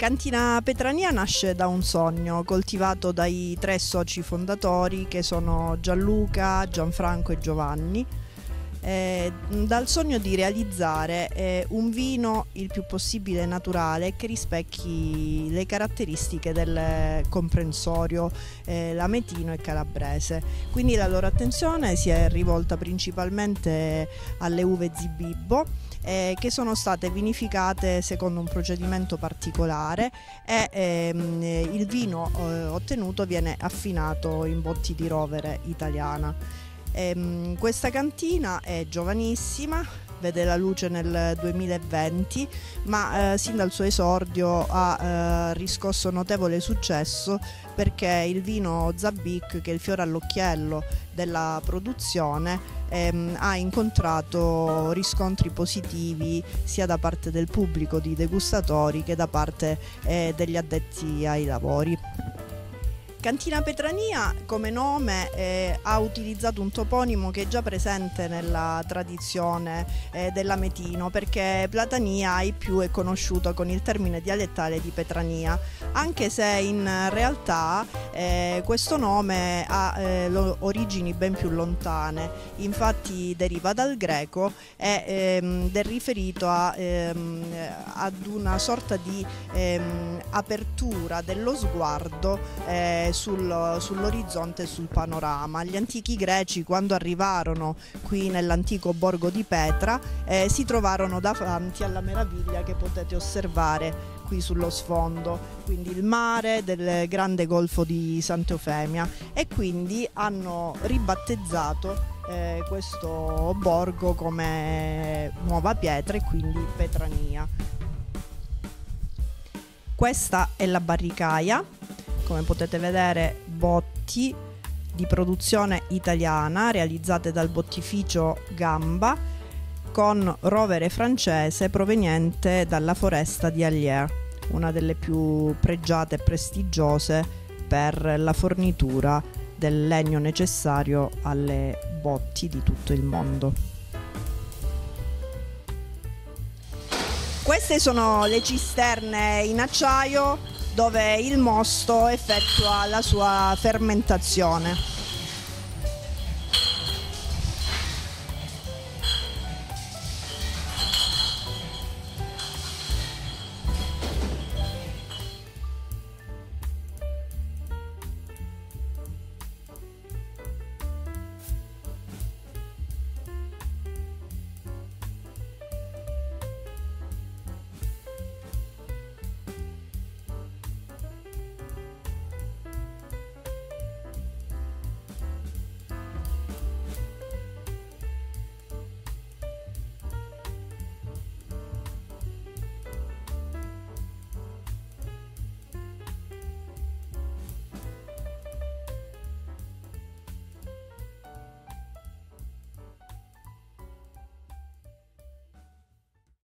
Cantina Petrania nasce da un sogno coltivato dai 3 soci fondatori che sono Gianluca, Gianfranco e Giovanni, dal sogno di realizzare un vino il più possibile naturale che rispecchi le caratteristiche del comprensorio lametino e calabrese. Quindi la loro attenzione si è rivolta principalmente alle uve Zibibbo, che sono state vinificate secondo un procedimento particolare e il vino ottenuto viene affinato in botti di rovere italiana. Questa cantina è giovanissima, vede la luce nel 2020, ma sin dal suo esordio ha riscosso notevole successo, perché il vino Zabic, che è il fiore all'occhiello della produzione, ha incontrato riscontri positivi sia da parte del pubblico di degustatori che da parte degli addetti ai lavori. Cantina Petrania come nome ha utilizzato un toponimo che è già presente nella tradizione dell'ametino, perché Platania ai più è conosciuto con il termine dialettale di Petrania, anche se in realtà questo nome ha origini ben più lontane. Infatti deriva dal greco ed è riferito ad una sorta di apertura dello sguardo sull'orizzonte e sul panorama. Gli antichi greci, quando arrivarono qui nell'antico borgo di Petra, si trovarono davanti alla meraviglia che potete osservare qui sullo sfondo, quindi il mare del grande golfo di Sant'Eufemia, e quindi hanno ribattezzato questo borgo come Nuova Pietra e quindi Petrania. Questa è la barricaia. Come potete vedere, botti di produzione italiana realizzate dal bottificio Gamba con rovere francese proveniente dalla foresta di Allier, una delle più pregiate e prestigiose per la fornitura del legno necessario alle botti di tutto il mondo. Queste sono le cisterne in acciaio dove il mosto effettua la sua fermentazione.